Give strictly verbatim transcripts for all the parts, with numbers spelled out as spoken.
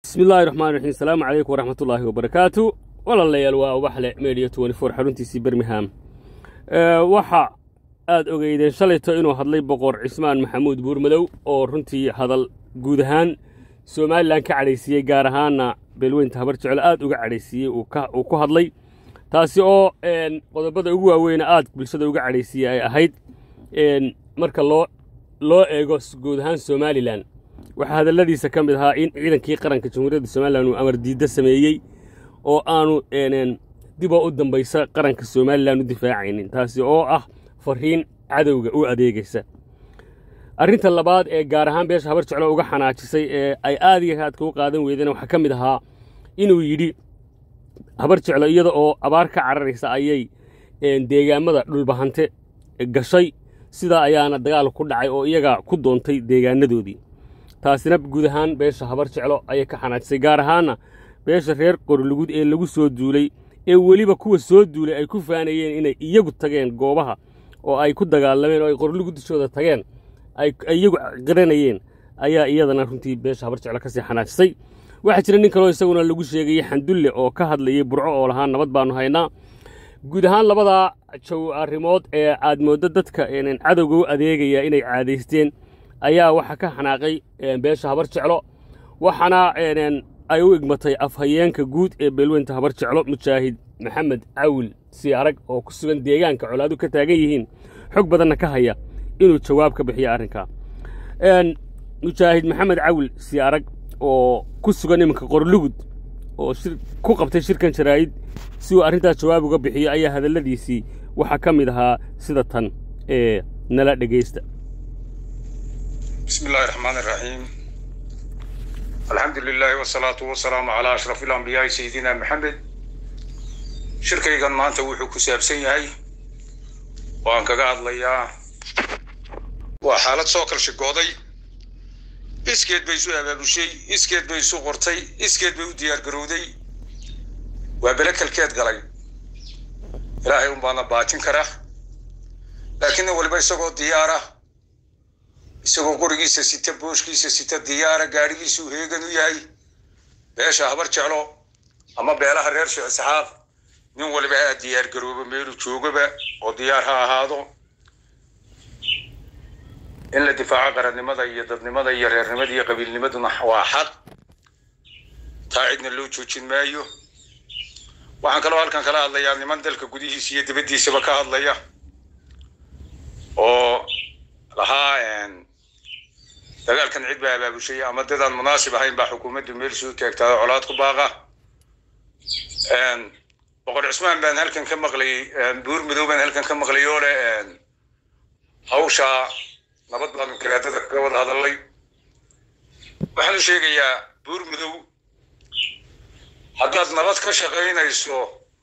بسم الله الرحمن الرحيم. السلام عليكم ورحمة الله وبركاته. والله يلوى وبحلة ميديا أربعة وعشرين حرونتي سي برمهام. أه وحا aad ogeydeen shalayto inuu hadlay boqor Cismaan Maxamuud Buurmadow oo runtii hadal guud ahaan Soomaaliland ka cadeysiyay gaar ahaan beelweynta habar jecel aad uga cadeysiyay uu ka uu ku hadlay taasi oo een qodobada ugu waaweyn aad bulshada uga cadeysiyay ay ahayd een marka loo loo eego guud ahaan Soomaaliland waxa hadaladiisa kamid ahaa in ciidankii qaranka Jamhuuriyadda Soomaaliland uu amar diida sameeyay oo aanu een dib u dambaysa qaranka Soomaaliland u difaacaynin taasi oo ah fariin cadowga u adeegaysa arinta labaad ee gaar ahaan beesha habar jecel uga xanaajisay ee ay aad iyo aad ku qaadan weydeen waxa kamid ahaa inuu yiri habar jecel iyada oo abaar ka cararaysa ayay een deegaamada dhulbahante gashay sida ayaana dagaal ku dhacay oo iyaga ku doontay deegaanadoodii taasina guud ahaan beesha habar jecel ay ka xanaajisay gaar ahaan beesha reer qorlugud ee lagu soo duulay ee waliba kuwa soo duulay ay ku faanayeen inay iyagu tageen goobaha oo ay ku dagaalameen oo ay qorlugu dushooda tageen ay iyagu qaranayeen ayaa iyadana runtii beesha habar jecel ka sii xanaajisay waxa jira nin kale oo isaguna lagu sheegay xandulle oo ka hadlayay burco oo lahaan nabad baanu haynaa guud ahaan labada jow arimood ee aad moodo dadka een cadowga u adeegaya inay caadeysteen ayaa waxa ka xanaaqay beesha habar jecel waxana een ay u igmatay afhayeenka guud ee beelweynta habar jecel mujaahid maxamed caawil si arag oo ku sugan deegaanka colaadu ka taagan yihiin xog badanna ka haya inuu jawaab ka bixiyo arrinka een mujaahid maxamed caawil si arag oo ku sugan iminka qorlugud oo shir ku qabtay shirkan jaraa'id si uu arrinta jawaab uga bixiyo ayaa hadaladiisii waxa kamid ahaa sida tan ee nala dhageysta. bismillaahi raxmaani raxiim alxamdulilaahi wasalaatu wasalaamu calaa ashraf alambiyaa sayidina maxamed shirkaygan maanta wuxuu ku saabsan yahay waan kaga hadlayaa waa xaalad soo kala shaqooday iskeed bay soo abaabushay iskeed bay soo qortay iskeed bay u diyaar garowday waa balakalkeed galay ilaahay un baana baajin kara laakiin waliba isagoo diyaara isagoo qorigiisa sita booshkiisa sita diyaara gaarigiisu heegan u yahay beesha habar jeclo ama beelaha reer Sheekh Saxaab nin waliba aad diyaar garooba meelu joogaba oo diyaar ha ahaado in la difaaco qarannimada iyo dadnimada iyo reernimada iyo qabiilnimaduna waa xaq taacidna loo joojin maayo waxaan kaloo halkan kala hadlayaa niman dalka gudihiisa iyo dibadiisaba ka hadlaya oo lahaa een dagaalkan cid baa abaabushay ama dadaan munaasib ahayn baa xukuumaddu meel soo taagtaa colaad ku baaqa een boqor Cismaan baan halkan ka maqlay Buurmadow baan halkan ka maqlay oo leh hawsha nabad baan karaadada ka wada hadalay waxaan sheegayaa Buurmadow haddaad nabad ka shaqaynayso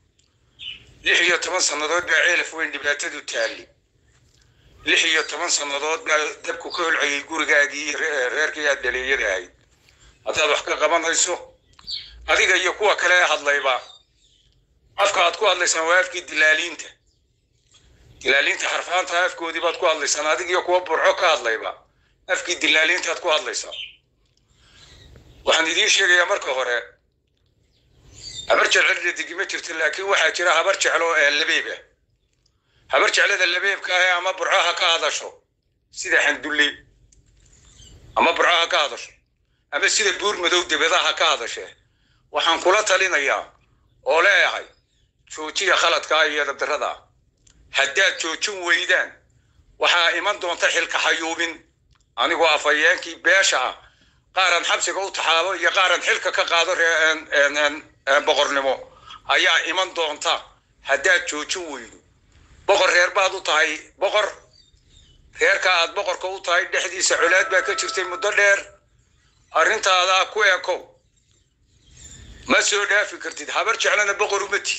lix iyo toban sanadood baa ceelaf weyn dhibaatadu taali lix iyo toban sanadood baa dabku ka holcayay gurigaagii reerkii aad dhaleeyada ahayd haddaad wax ka qabanayso adiga iyo kuwa kale hadlayba afka aad ku hadlaysaan waa afkii dilaaliinta dilaaliinta xarfaanta afkoodii baad ku hadlaysaan adiga iyo kuwa burco ka hadlayba afkii dilaaliinta aad ku hadlaysaan waxaan idiin sheegayaa marka hore habar jecel digima jirto laakiin waxaa jira habar jeclo ee labeeba habar jeclada labeebka ah ama burcaha ka hadasho sida xandulle ama burcaha ka hadasho ama sida Buurmadow dibadaha ka hadashay waxaan kula talinayaa oo leeyahay joojiya khaladka iyo darrada haddaad joojin weydaan waxaa iman doonta xilka xayuubin anigoo afayeenkii beesha qaaran xabsiga u taxaabo iyo qaaran xilka ka qaado een boqornimo ayaa iman doonta haddaad joojin weydo boqor reer baad u tahay boqor reerka aad boqorka u tahay dhexdiisa culaad baa ka jirtay muddo dheer arrintaada ku eeko ma soo dhaafi kartid habar jeclana boqor uma tid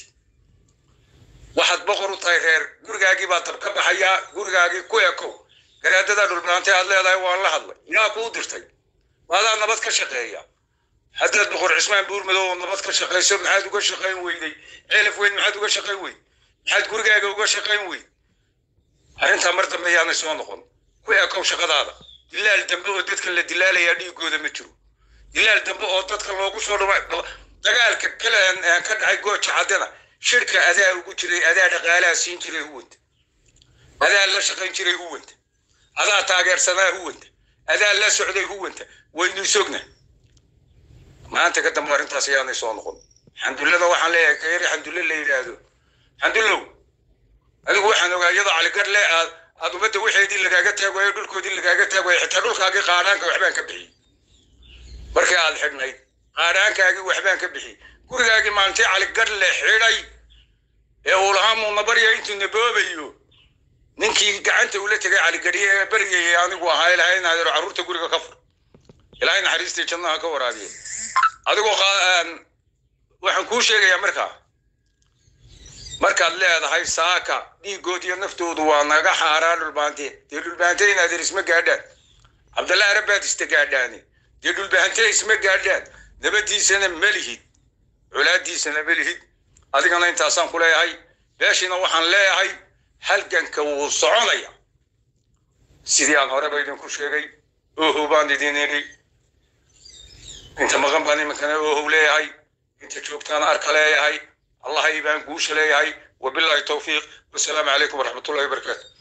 waxaad boqor u tahay reer gurigaagii baa tab ka baxaya gurigaagii ku eeko garaadada dhulbaantay aad leedahay waan la hadlay yaa kuu dirtay waadaa nabad ka shaqeeya haddaad boqor Cismaan Buurmadow nabad ka shaqeyso maxaad uga shaqeyn weyday ceelaf weyn maxaad uga shaqeyn weyday maxaad gurigaaga uga shaqeyn weyday arrinta mar dambe yaana soo noqon ku eeko shaqadaada dilaal dambe oo dadka la dilaalaya dhiigooda ma jiro ilaal dambe oo dadka loogu soo dhawaa dagaalka kale ka dhacay gooja caddana shirka adaa ugu jiray adaa dhaqaalaha siin jiray huwanta adaa la shaqayn jiray huwanta adaa taageersanaa huwanta adaa la socday huwanta waynu sogna maanta ka dambe arrintaas ayaanay soo noqon xamdullada waxaan leeyahay ka yari xamdulla la yidhaahdo xamdullow adigu waxaan ogaa iyadoo caligarle aad aad ummadda waxeedii lagaaga taagwayo dhulkoodii lagaaga taagwayo xitaa dhulkaagii qaadhaanka waxbaan ka bixiyey markii aad xidhnayd qaadhaankaagii waxbaan ka bixiyey gurigaagii maalintii caligarle xidhay ee uu lahaa muunabarya intuu naboobayo ninkii gacanta ula tegay caligadhiye ee baryayay anigu ahaa ilaahay inaadero carruurta guriga ka fur ilaahay naxariistii jannaha ka waraabiye adigoo waxaan kuu sheegayaa markaa markaad leedahay saaka dhiigood iyo naftoodu waa naga xaaraan dhulbaante dee dhulbaante inaadeer isma gaadhaan cabdalla arabaad ista gaadhaani dee dhulbaante isma gaadhaan nabadiisana ma lihid colaadiisana ma lihid adigana intaasaan ku leeyahay beeshiina waxaan leeyahay halganka wuu soconaya sidii aan horeba idinku sheegay oohow baan idin idhi inta maqan baan iminkana oohow leeyahay inta joogtaana arka leeyahay الله يبان قوش لي هاي وبالله التوفيق والسلام عليكم ورحمة الله وبركاته.